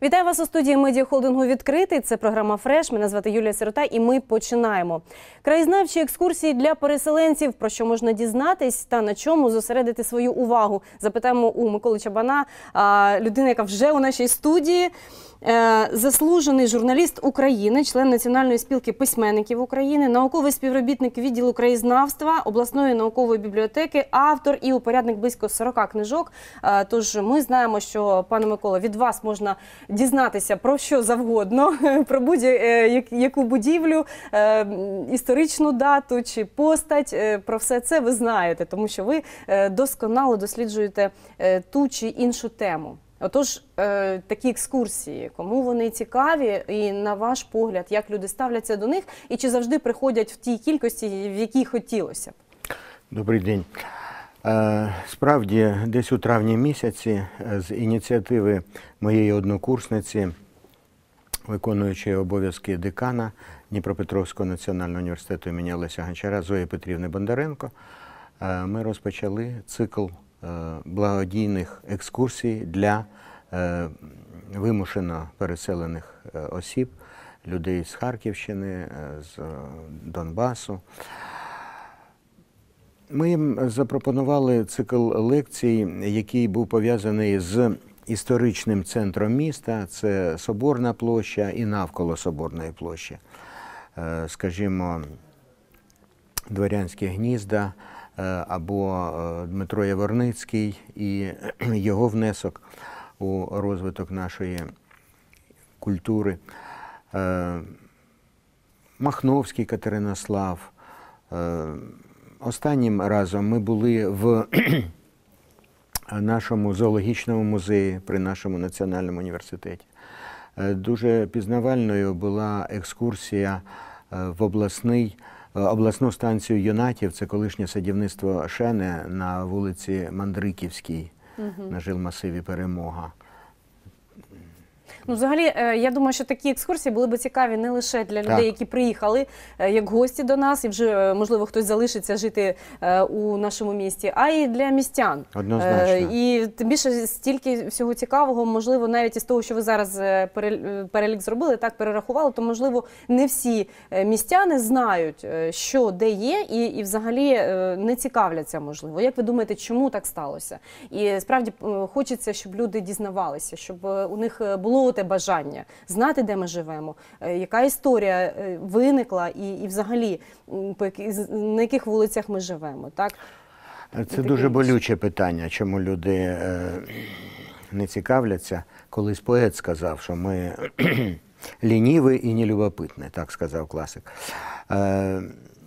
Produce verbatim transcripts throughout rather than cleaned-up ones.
Вітаю вас у студії медіахолдингу «Відкритий». Це програма «Фреш». Мене звати Юлія Сирота і ми починаємо. Краєзнавчі екскурсії для переселенців. Про що можна дізнатись та на чому зосередити свою увагу? Запитаємо у Миколи Чабана, людина, яка вже у нашій студії. Заслужений журналіст України, член Національної спілки письменників України, науковий співробітник відділу краєзнавства обласної наукової бібліотеки, автор і упорядник близько сорока книжок. Тож ми знаємо, що, пане Микола, від вас можна дізнатися про що завгодно, про будь-яку будівлю, історичну дату чи постать. Про все це ви знаєте, тому що ви досконало досліджуєте ту чи іншу тему. Отож, е, такі екскурсії, кому вони цікаві і, на ваш погляд, як люди ставляться до них і чи завжди приходять в тій кількості, в якій хотілося б? Добрий день. Е, справді, десь у травні місяці з ініціативи моєї однокурсниці, виконуючої обов'язки декана Дніпропетровського національного університету імені Олеся Гончара Зої Петрівни Бондаренко, е, ми розпочали цикл благодійних екскурсій для е, вимушено переселених е, осіб, людей з Харківщини, е, з Донбасу. Ми їм запропонували цикл лекцій, який був пов'язаний з історичним центром міста, це Соборна площа і навколо Соборної площі. Е, скажімо, Дворянські гнізда, або Дмитро Яворницький і його внесок у розвиток нашої культури, Махновський Катеринослав. Останнім разом ми були в нашому зоологічному музеї при нашому національному університеті. Дуже пізнавальною була екскурсія в обласний обласну станцію юнатів, це колишнє садівництво Шене на вулиці Мандриківській, угу. на жилмасиві Перемога. Ну, взагалі, я думаю, що такі екскурсії були б цікаві не лише для людей, так. які приїхали як гості до нас, і вже, можливо, хтось залишиться жити у нашому місті, а й для містян. Однозначно. І тим більше стільки всього цікавого, можливо, навіть із того, що ви зараз перелік зробили, так перерахували, то, можливо, не всі містяни знають, що де є, і, і взагалі не цікавляться, можливо. Як ви думаєте, чому так сталося? І справді хочеться, щоб люди дізнавалися, щоб у них було те бажання знати, де ми живемо, яка історія виникла і, і взагалі на яких вулицях ми живемо. Так? Це дуже болюче питання, чому люди е, не цікавляться. Колись поет сказав, що ми лініві і нелюбопитні, так сказав класик. Е,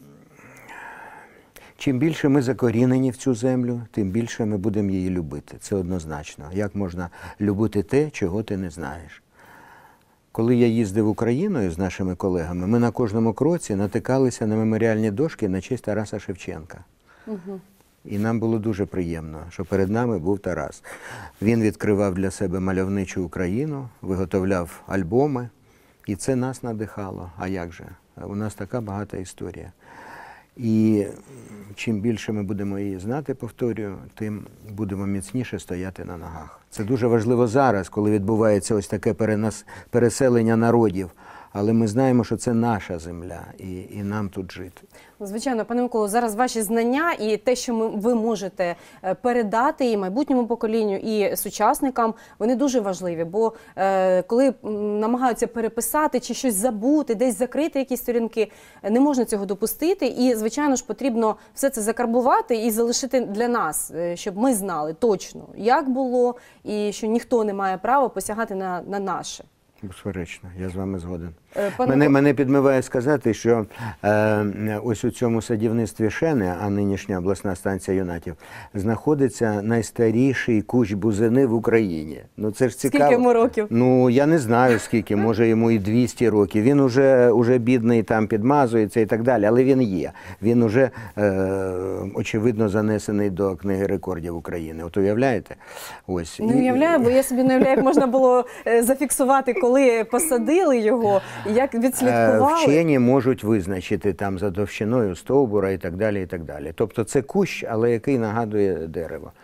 Чим більше ми закорінені в цю землю, тим більше ми будемо її любити. Це однозначно. Як можна любити те, чого ти не знаєш? Коли я їздив Україною з нашими колегами, ми на кожному кроці натикалися на меморіальні дошки на честь Тараса Шевченка. Угу. І нам було дуже приємно, що перед нами був Тарас. Він відкривав для себе мальовничу Україну, виготовляв альбоми, і це нас надихало. А як же? У нас така багата історія. І чим більше ми будемо її знати, повторюю, тим будемо міцніше стояти на ногах. Це дуже важливо зараз, коли відбувається ось таке перенас... переселення народів. Але ми знаємо, що це наша земля, і, і нам тут жити. Звичайно, пане Миколо, зараз ваші знання і те, що ми, ви можете передати і майбутньому поколінню, і сучасникам, вони дуже важливі. Бо е, коли намагаються переписати чи щось забути, десь закрити якісь сторінки, не можна цього допустити. І, звичайно ж, потрібно все це закарбувати і залишити для нас, щоб ми знали точно, як було, і що ніхто не має права посягати на, на наше. Безперечно, я з вами згоден. Пане... Мене, мене підмиває сказати, що е, ось у цьому садівництві Шене, а нинішня обласна станція юнатів, знаходиться найстаріший кущ бузини в Україні. Ну, це ж цікаво. Скільки йому років? Ну, я не знаю скільки, може йому і двісті років. Він уже, уже бідний, там підмазується і так далі, але він є. Він уже, е, очевидно, занесений до книги рекордів України. От уявляєте? Ось. Не уявляю, бо я собі не уявляю, як можна було зафіксувати, коли посадили його, як відслідкували. Вчені можуть визначити там за довщиною стовбура і так далі, і так далі. Тобто це кущ, але який нагадує дерево.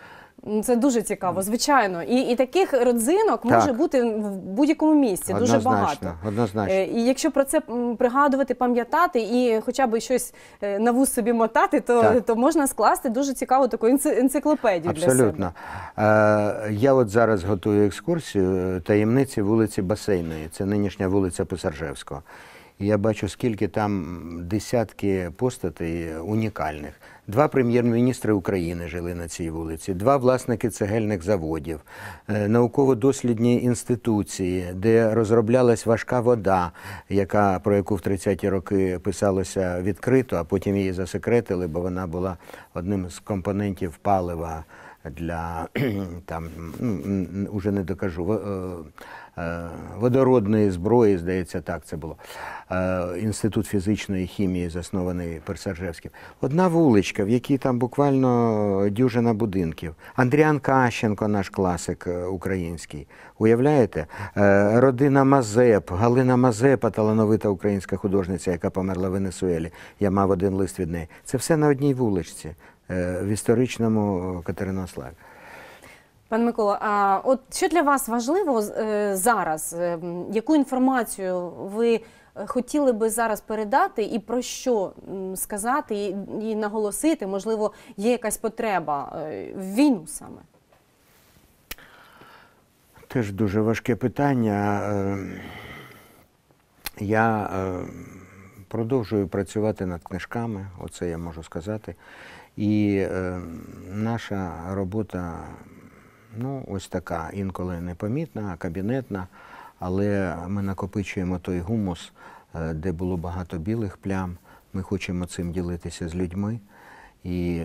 Це дуже цікаво, звичайно. І, і таких родзинок може Так. бути в будь-якому місці, дуже Однозначно, багато. однозначно. Е, І якщо про це м, пригадувати, пам'ятати і хоча б щось е, на вуз собі мотати, то, Так. то можна скласти дуже цікаву таку енци- енциклопедію для себе. Абсолютно. Е, Я от зараз готую екскурсію таємниці вулиці Басейної. Це нинішня вулиця Писаржевського. І я бачу, скільки там десятки постатей унікальних. Два прем'єр-міністри України жили на цій вулиці, два власники цегельних заводів, е, науково-дослідні інституції, де розроблялась важка вода, яка, про яку в тридцяті роки писалося відкрито, а потім її засекретили, бо вона була одним з компонентів палива для, там, ну, уже не докажу, во- е, е, водородної зброї, здається, так це було. Е, Інститут фізичної хімії, заснований Писаржевським. Одна вуличка, в якій там буквально дюжина будинків. Андріан Кащенко, наш класик е, український. Уявляєте? Е, Родина Мазеп, Галина Мазепа, талановита українська художниця, яка померла в Венесуелі. Я мав один лист від неї. Це все на одній вуличці е, в історичному Катеринославі. Пан Микола, а от що для вас важливо е, зараз? Е, м, Яку інформацію ви е, хотіли би зараз передати і про що м, сказати і, і наголосити? Можливо, є якась потреба е, в війну саме? Теж дуже важке питання. Е, Я е, продовжую працювати над книжками, оце я можу сказати. І е, наша робота, ну, ось така, інколи непомітна, кабінетна, але ми накопичуємо той гумус, е, де було багато білих плям. Ми хочемо цим ділитися з людьми. І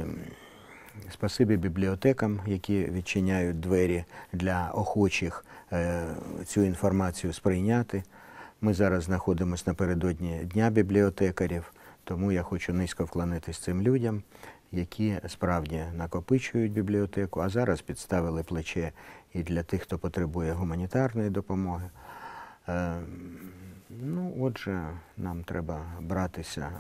спасибі бібліотекам, які відчиняють двері для охочих е, цю інформацію сприйняти. Ми зараз знаходимося напередодні Дня бібліотекарів, тому я хочу низько вклонитись цим людям, які справді накопичують бібліотеку, а зараз підставили плече і для тих, хто потребує гуманітарної допомоги. Е, Ну, отже, нам треба братися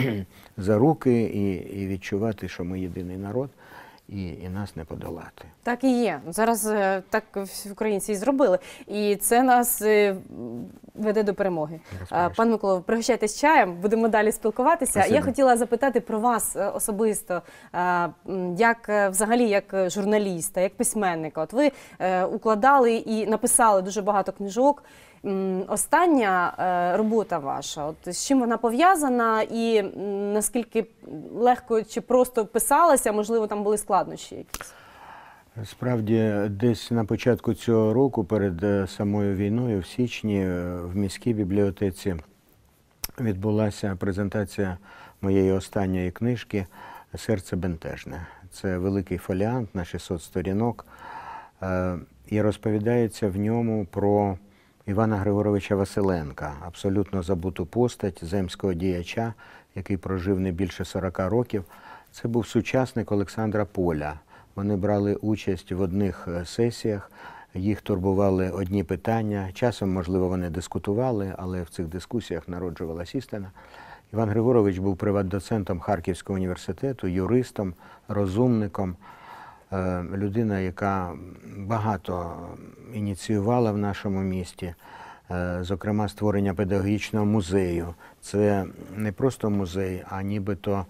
за руки і, і відчувати, що ми єдиний народ, і, і нас не подолати. Так і є. Зараз е, так всі українці і зробили. І це нас е, веде до перемоги. Безперечно. Е, Пан Микола, пригощайтесь чаєм, будемо далі спілкуватися. Спасибо. Я хотіла запитати про вас е, особисто, е, м, як е, взагалі як журналіста, як письменника. От ви е, укладали і написали дуже багато книжок. М, Остання е, робота ваша, от з чим вона пов'язана і м, наскільки легко чи просто писалася, можливо, там були складнощі якісь? Справді, десь на початку цього року, перед е, самою війною, в січні, е, в міській бібліотеці відбулася презентація моєї останньої книжки «Серце бентежне». Це великий фоліант на шістсот сторінок, е, і розповідається в ньому про Івана Григоровича Василенка, абсолютно забуту постать земського діяча, який прожив не більше сорока років. Це був сучасник Олександра Поля. Вони брали участь в одних сесіях, їх турбували одні питання. Часом, можливо, вони дискутували, але в цих дискусіях народжувалась істина. Іван Григорович був приват-доцентом Харківського університету, юристом, розумником, людина, яка багато ініціювала в нашому місті, зокрема створення педагогічного музею. Це не просто музей, а нібито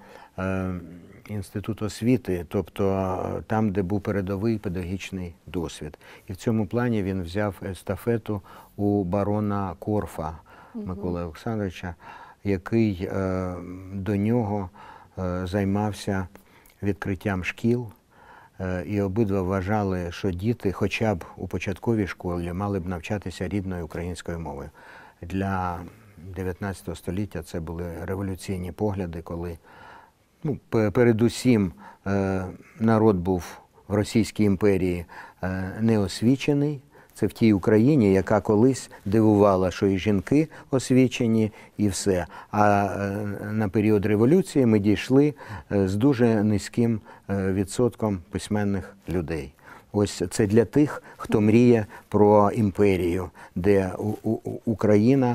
інститут освіти, тобто там, де був передовий педагогічний досвід. І в цьому плані він взяв естафету у барона Корфа Миколи Олександровича, який е, до нього е, займався відкриттям шкіл. Е, і обидва вважали, що діти хоча б у початковій школі мали б навчатися рідною українською мовою. Для дев'ятнадцятого століття це були революційні погляди, коли ну, передусім е, народ був в Російській імперії е, неосвічений. Це в тій Україні, яка колись дивувала, що і жінки освічені, і все. А на період революції ми дійшли з дуже низьким відсотком письменних людей. Ось це для тих, хто мріє про імперію, де Україна,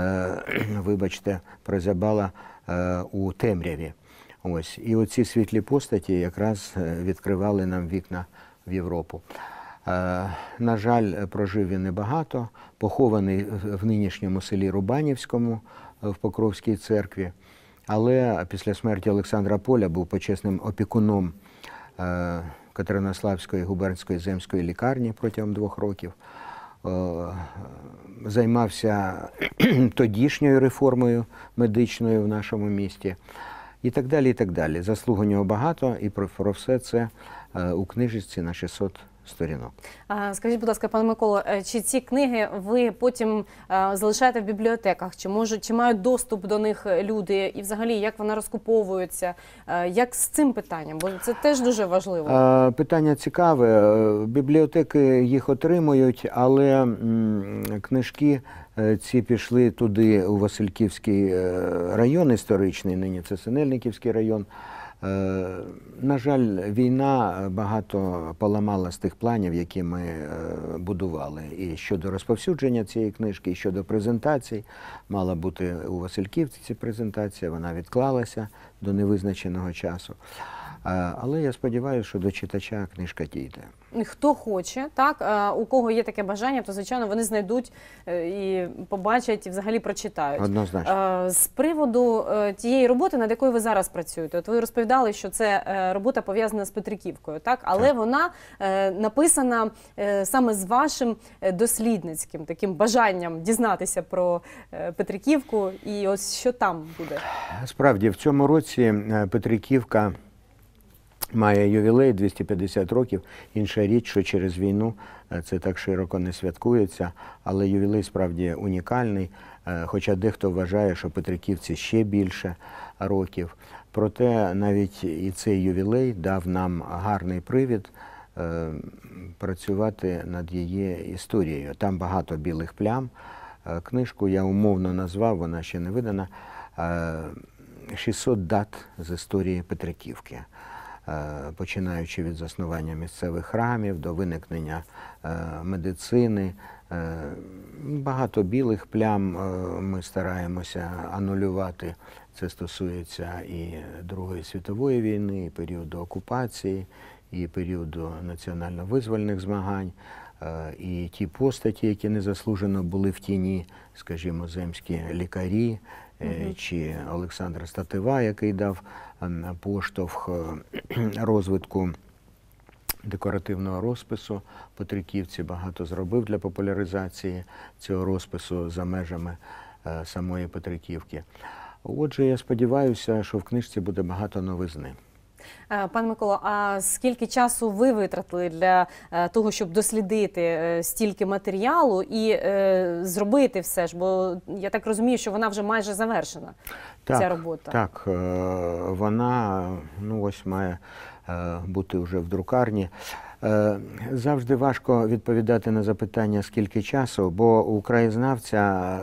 вибачте, прозябала у темряві. Ось. І оці світлі постаті якраз відкривали нам вікна в Європу. На жаль, прожив він небагато, похований в нинішньому селі Рубанівському в Покровській церкві, але після смерті Олександра Поля був почесним опікуном Катеринославської губернської земської лікарні протягом двох років. Займався тодішньою реформою медичною в нашому місті і так далі, і так далі. Заслуг у нього багато, і про, про все це у книжечці на шістсот сторінок. А, скажіть, будь ласка, пане Миколо, чи ці книги ви потім а, залишаєте в бібліотеках? Чи можуть, чи мають доступ до них люди? І взагалі, як вони розкуповуються? А, як з цим питанням? Бо це теж дуже важливо. А, питання цікаве. Бібліотеки їх отримують, але м, книжки ці пішли туди, у Васильківський район історичний, нині це Синельниківський район. На жаль, війна багато поламала з тих планів, які ми будували. І щодо розповсюдження цієї книжки, і щодо презентацій. Мала бути у Васильківці презентація, вона відклалася до невизначеного часу. Але я сподіваюся, що до читача книжка дійде. Хто хоче, так, у кого є таке бажання, то, звичайно, вони знайдуть і побачать, і взагалі прочитають. Однозначно. З приводу тієї роботи, над якою ви зараз працюєте, от ви розповідали, що це робота пов'язана з Петриківкою, так? Але так, вона написана саме з вашим дослідницьким таким бажанням дізнатися про Петриківку, і ось що там буде. Справді, в цьому році Петриківка має ювілей двісті п'ятдесят років. Інша річ, що через війну це так широко не святкується, але ювілей справді унікальний, хоча дехто вважає, що Петриківці ще більше років. Проте навіть і цей ювілей дав нам гарний привід працювати над її історією. Там багато білих плям. Книжку я умовно назвав, вона ще не видана, шістсот дат з історії Петриківки. Починаючи від заснування місцевих храмів, до виникнення медицини. Багато білих плям ми стараємося анулювати. Це стосується і Другої світової війни, і періоду окупації, і періоду національно-визвольних змагань. І ті постаті, які незаслужено були в тіні, скажімо, земські лікарі, Uh-huh. чи Олександр Статива, який дав поштовх розвитку декоративного розпису. Петриківці багато зробив для популяризації цього розпису за межами самої Петриківки. Отже, я сподіваюся, що в книжці буде багато новизни. Пане Миколо, а скільки часу ви витратили для того, щоб дослідити стільки матеріалу і е, зробити все ж? Бо я так розумію, що вона вже майже завершена, так, ця робота. Так, вона ну, ось має бути вже в друкарні. Завжди важко відповідати на запитання, скільки часу, бо у краєзнавця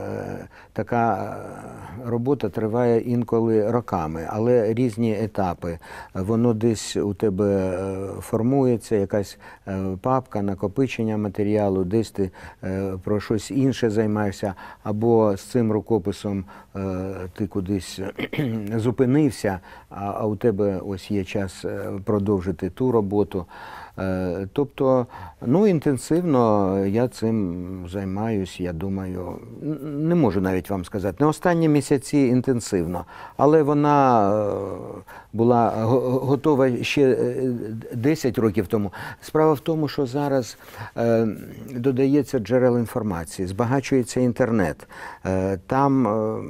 така робота триває інколи роками, але різні етапи. Воно десь у тебе формується, якась папка, накопичення матеріалу, десь ти про щось інше займаєшся, або з цим рукописом ти кудись зупинився, а у тебе ось є час продовжити ту роботу. Тобто, ну, інтенсивно я цим займаюсь, я думаю, не можу навіть вам сказати, не останні місяці інтенсивно, але вона була готова ще десять років тому. Справа в тому, що зараз додається джерел інформації, збагачується інтернет, там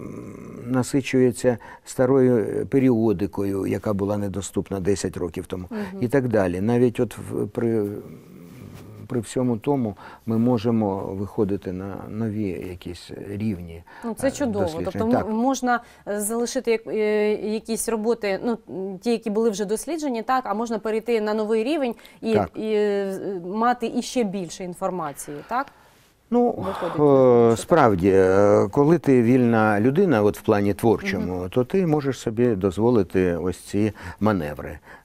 насичується старою періодикою, яка була недоступна десять років тому, угу. і так далі. Навіть от при, при всьому тому ми можемо виходити на нові якісь рівні. Ну, це чудово. Досліджень. Тобто так. можна залишити якісь роботи, ну, ті, які були вже досліджені, так, а можна перейти на новий рівень і, і мати іще більше інформації, так? Ну, Виходить, справді, коли ти вільна людина, от в плані творчому, угу. то ти можеш собі дозволити ось ці маневри.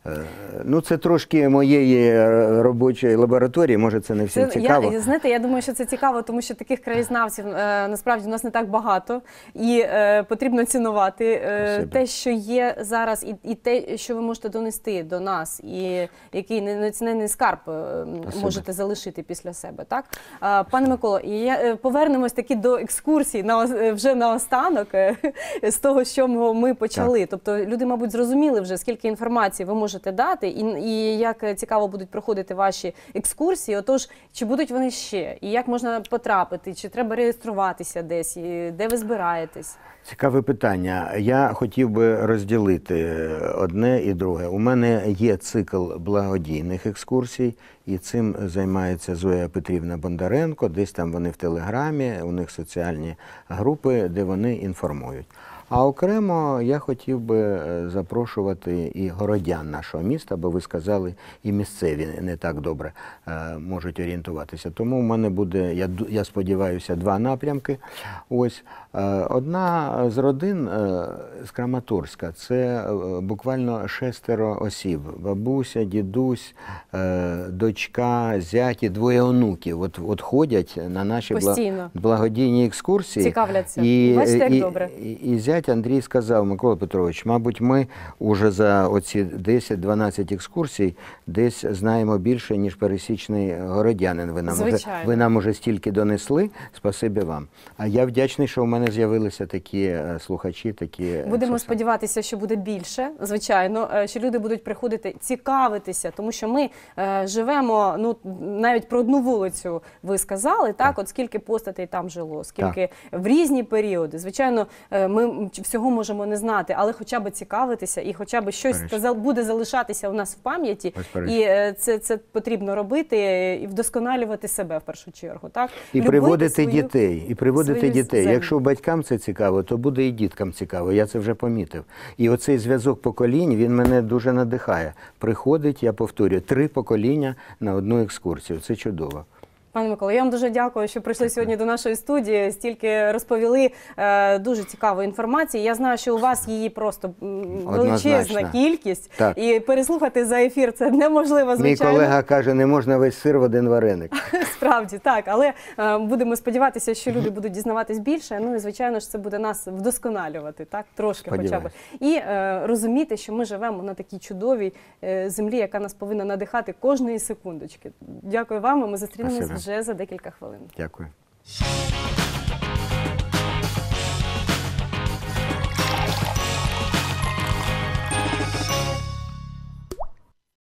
Ну, це трошки моєї робочої лабораторії, може це не всім Це, цікаво. Я, знаєте, я думаю, що це цікаво, тому що таких краєзнавців е, насправді у нас не так багато, і е, потрібно цінувати е, те, що є зараз, і, і те, що ви можете донести до нас, і який неоцінений скарб е, можете залишити після себе. Так? Е, пане Миколо, я, е, повернемось таки до екскурсій на, вже наостанок, е, з того, з чого ми почали. Так. Тобто люди, мабуть, зрозуміли вже, скільки інформації ви можете дати, і, і як цікаво будуть проходити ваші екскурсії. Отож, чи будуть вони ще? І як можна потрапити? Чи треба реєструватися десь? І де ви збираєтесь? Цікаве питання. Я хотів би розділити одне і друге. У мене є цикл благодійних екскурсій, і цим займається Зоя Петрівна Бондаренко. Десь там вони в Телеграмі, у них соціальні групи, де вони інформують. А окремо я хотів би запрошувати і городян нашого міста, бо ви сказали, і місцеві не так добре е, можуть орієнтуватися. Тому в мене буде, я, я сподіваюся, два напрямки. Ось е, одна з родин е, з Краматорська, це е, буквально шестеро осіб. Бабуся, дідусь, е, дочка, зяті, двоє онуків. От, от ходять на наші бла, благодійні екскурсії. Цікавляться. І, Бачите, як і, добре. І, і зять Андрій сказав: Микола Петрович, мабуть, ми уже за оці десять-дванадцять екскурсій десь знаємо більше, ніж пересічний городянин. Ви нам, уже, ви нам уже стільки донесли, спасибі вам. А я вдячний, що у мене з'явилися такі слухачі, такі... Будемо сподіватися, що буде більше, звичайно, що люди будуть приходити, цікавитися, тому що ми е, живемо, ну, навіть про одну вулицю ви сказали, так, так. От скільки постатей там жило, скільки так. в різні періоди. Звичайно, ми всього можемо не знати, але хоча б цікавитися і хоча б щось Перечно. буде залишатися у нас в пам'яті. І це, це потрібно робити і вдосконалювати себе в першу чергу. Так? І Любити приводити свою, дітей. І приводити дітей. Землю. Якщо батькам це цікаво, то буде і діткам цікаво. Я це вже помітив. І оцей зв'язок поколінь, він мене дуже надихає. Приходить, я повторюю, три покоління на одну екскурсію. Це чудово. Пане Миколо, я вам дуже дякую, що прийшли сьогодні до нашої студії, стільки розповіли е, дуже цікавої інформації. Я знаю, що у вас її просто величезна кількість, так. І переслухати за ефір це неможливо, звичайно. Мій колега каже, не можна весь сир в один вареник. Справді, так, але е, будемо сподіватися, що люди будуть дізнаватись більше, ну і, звичайно ж, це буде нас вдосконалювати, так, трошки хоча б. І е, розуміти, що ми живемо на такій чудовій е, землі, яка нас повинна надихати кожної секундочки. Дякую вам, і ми зустрінемось вже за декілька хвилин. Дякую.